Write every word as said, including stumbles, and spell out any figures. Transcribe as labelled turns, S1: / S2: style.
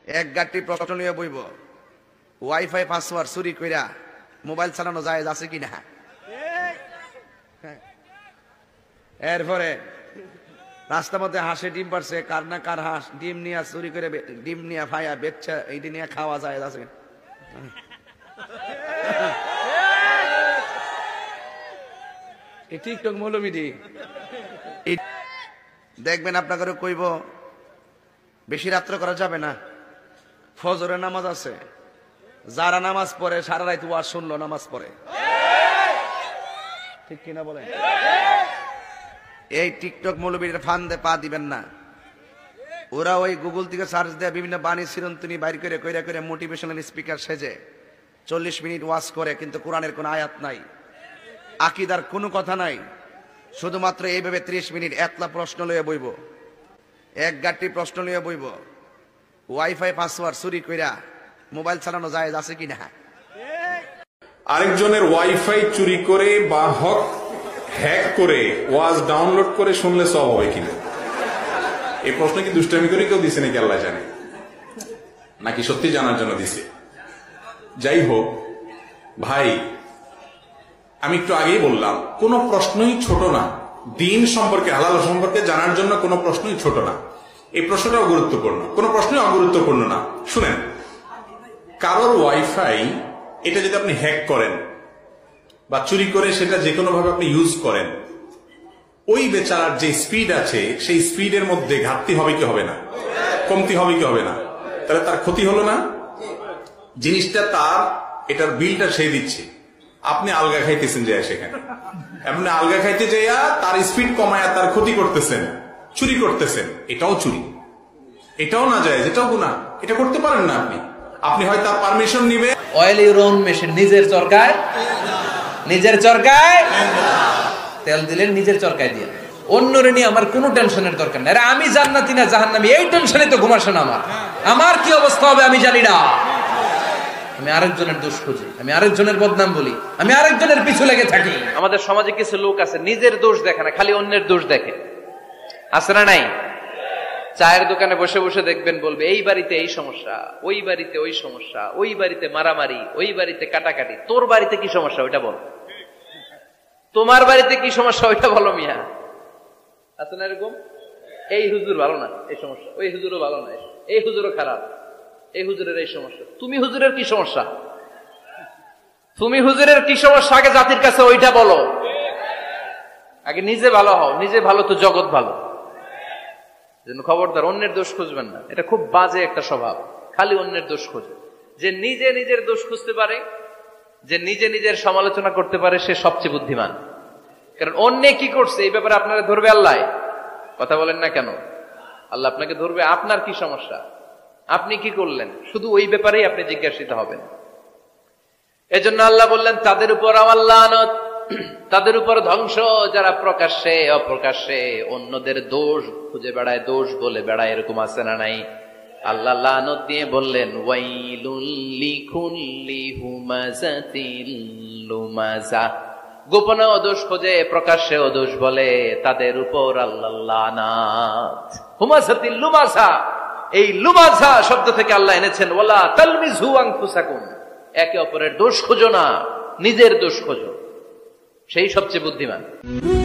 S1: এক গাঁটটি প্রশ্ন নিয়ে বইব, ওয়াইফাই পাসওয়ার্ড চুরি কইরা মোবাইল চালানো যায় আছে কিনা। এরপরে রাস্তার মধ্যে হাঁসে ডিম পারছে, কার না কার হাঁস ডিম নিয়ে চুরি করে ডিম নিয়ে ফাইয়া বেচছে, এইটি নিয়ে খাওয়া যায় আছে। টিকটক মৌলবিদি দেখবেন আপনাকে কইব বেশি রাত্র করা যাবে না, ফজরের নামাজ আছে, যারা নামাজ পড়ে সারা রাত ওয়াজ শুনলো নামাজ পড়ে, ঠিক কিনা বলে। এই টিকটক মৌলবীর ফান্দে পা দিবেন না। ওরা ওই গুগল থেকে সার্চ দেয় বিভিন্ন বাণী চিরন্তনী বাইর করে কইরা করে মোটিভেশনাল স্পিকার সেজে চল্লিশ মিনিট ওয়াজ করে, কিন্তু কোরআনের কোনো আয়াত নাই, আকীদার কোনো কথা নাই, শুধুমাত্র এইভাবে ত্রিশ মিনিট একলা প্রশ্ন লইয়া বইব, এক গাঁটটি প্রশ্ন লইয়া বইব, ওয়াইফাই পাসওয়ার্ড চুরি কইরা মোবাইল চালানো যায় আছে কিনা।
S2: আরেকজনের ওয়াইফাই চুরি করে বা হক হ্যাক করে ওয়াজ ডাউনলোড করে শুনলে সব হবে কিনা, এই প্রশ্ন কি দুষ্টামি করে কেউ দিছে নাকি আল্লাহ জানে, নাকি সত্যি জানার জন্য দিছে। যাই হোক ভাই, আমি একটু আগেই বললাম কোন প্রশ্নই ছোট না, দিন সম্পর্কে হালাল সম্পর্কে জানার জন্য কোন প্রশ্নই ছোট না। এই প্রশ্নটাও গুরুত্বপূর্ণ, কোন প্রশ্নই অগুরুত্বপূর্ণ না। শুনেন, কারোর ওয়াইফাই এটা যদি আপনি হ্যাক করেন বা চুরি করে সেটা যে কোনো ভাবে আপনি ইউজ করেন, ওই বেচারার যে স্পিড আছে সেই স্পিডের মধ্যে ঘাটতি হবে কি হবে না, কমতি হবে কি হবে না, তাহলে তার ক্ষতি হলো না। জিনিসটা তার, এটার বিলটা সে দিচ্ছে, আপনি আলগা খাইতেছেন যে সেখানে, আপনি আলগা খাইতে যাইয়া তার স্পিড কমায়া তার ক্ষতি করতেছেন, চুরি করতেছেন, এটাও চুরি, এটাও না যায়, এটাও গুনাহ, এটা করতে পারেন না আপনি। আপনি হয় তার পারমিশন নিবে।
S3: অয়েল ইউর ওন মেশিন, নিজের চরকায় নিজের চরকায় তেল দিলেন, নিজের চরকায় দিয়ে। অন্যরে নিয়ে আমার কোনো টেনশনের দরকার নেই। আমি জান্নাতি না জাহান্নামী এই টেনশনে তো ঘুমাসে না আমার। আমার কি অবস্থা হবে আমি জানি না। আমি আরেকজনের দোষ খুঁজি, আমি আরেকজনের বদনাম বলি, আমি আরেকজনের পিছু লেগে থাকি। আমাদের সমাজে কিছু লোক আছে নিজের দোষ দেখে না, খালি অন্যের দোষ দেখে। আছে না নাই? চায়ের দোকানে বসে বসে দেখবেন বলবে এই বাড়িতে এই সমস্যা, ওই বাড়িতে ওই সমস্যা, ওই বাড়িতে মারামারি, ওই বাড়িতে কাটাকাটি, তোর বাড়িতে কি সমস্যা ওইটা বল, তোমার বাড়িতে কি সমস্যা ওইটা বলো মিয়া। আছে না এরকম? এই হুজুর ভালো না, এই সমস্যা, ওই হুজুরও ভালো না, এই হুজুরও খারাপ, এই হুজুরের এই সমস্যা। তুমি হুজুরের কি সমস্যা, তুমি হুজুরের কি সমস্যা আগে জাতির কাছে ওইটা বলো। আগে নিজে ভালো হও, নিজে ভালো তো জগৎ ভালো। খবরদার অন্যের দোষ খুঁজবেন না, এটা খুব বাজে একটা স্বভাব, খালি অন্যের দোষ খোঁজে। যে নিজে নিজের দোষ খুঁজতে পারে, যে নিজে নিজের সমালোচনা করতে পারে, সে সবচেয়ে বুদ্ধিমান। কারণ অন্যে কি করছে এই ব্যাপারে আপনারা ধরবে আল্লাহ। কথা বলেন না কেন? আল্লাহ আপনাকে ধরবে আপনার কি সমস্যা, আপনি কি করলেন, শুধু ওই ব্যাপারেই আপনি জিজ্ঞাসিত হবেন। এজন্য আল্লাহ বললেন তাদের উপর আমার লানত, তাদের উপর ধ্বংস যারা প্রকাশ্যে অপ্রকাশ্যে অন্যদের দোষ খুঁজে বেড়ায়, দোষ বলে বেড়ায়, এরকম আছে না নাই? আল্লাহ লানত দিয়ে বললেন ওয়াইলুল লিকুল্লি হুমাযাতিল লুমাযা, গোপনে দোষ খোঁজে প্রকাশ্যে দোষ বলে, তাদের উপর আল্লাহ লানাত। হুমাযাতিল লুমাযা, এই লুমাযা শব্দ থেকে আল্লাহ এনেছেন ওয়ালা তালমিযু আনফুসাকুম, একে অপরের দোষ খোঁজো না, নিজের দোষ খোঁজো, সেই সবচেয়ে বুদ্ধিমান।